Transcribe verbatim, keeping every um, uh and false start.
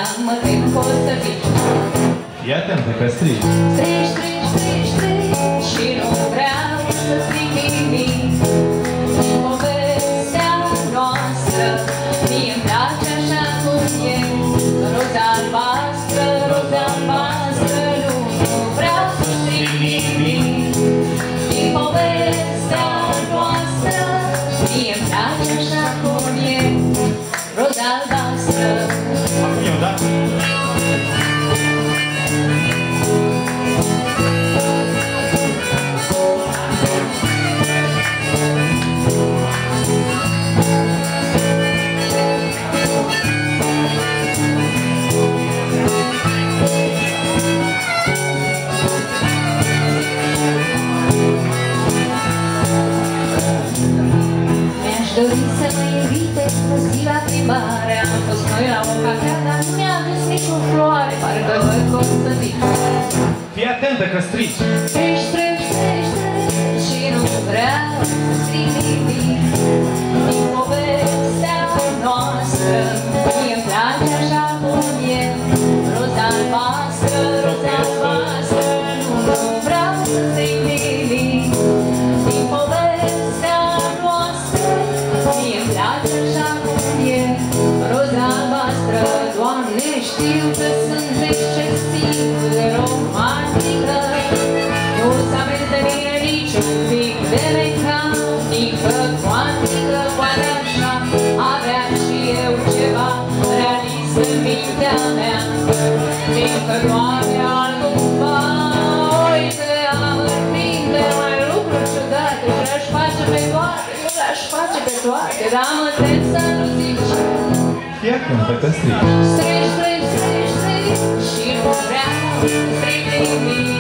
mă tem că o să fii. Fii atentă că strigi. Strigi, strigi, strigi, strigi și nu vreau să strig nimic. Din povestea noastră mie-mi place așa cum e. Roza albastră, roza albastră, nu, nu vreau să strig nimic. Din povestea noastră mie-mi place așa cum e. Roza albastră. Acum eu, da? Dori să mă invite o zi la plimbare. Am fost noi la o cafea, dar nu mi-a dus nicio floare. Parcă văd că o să zic. Fii atentă că strigi. Strigi, strigi, strigi, strigi și nu vreau să strig nimic. Din povestea noastră mie-mi place așa cum e. Roza albastră, roza albastră, nu, nu vreau să strig nimic. Din povestea noastră mie-mi place așa cum e. Roza albastră, Doamne, știu că sunt excesiv de romantică. Nu s-aveți de mine niciun pic de mecanică cuantică. Poate așa avea și eu ceva realist în mintea mea. Fiindcă Doamne altcumva, uite, am în minte mai lucruri ciudate. Le-aș face pe toate, nu le-aș face pe toate, dar mă tem să nu zici. Fii atentă că strigi. Strigi, strigi, strigi, strigi și nu vreau să strig nimic.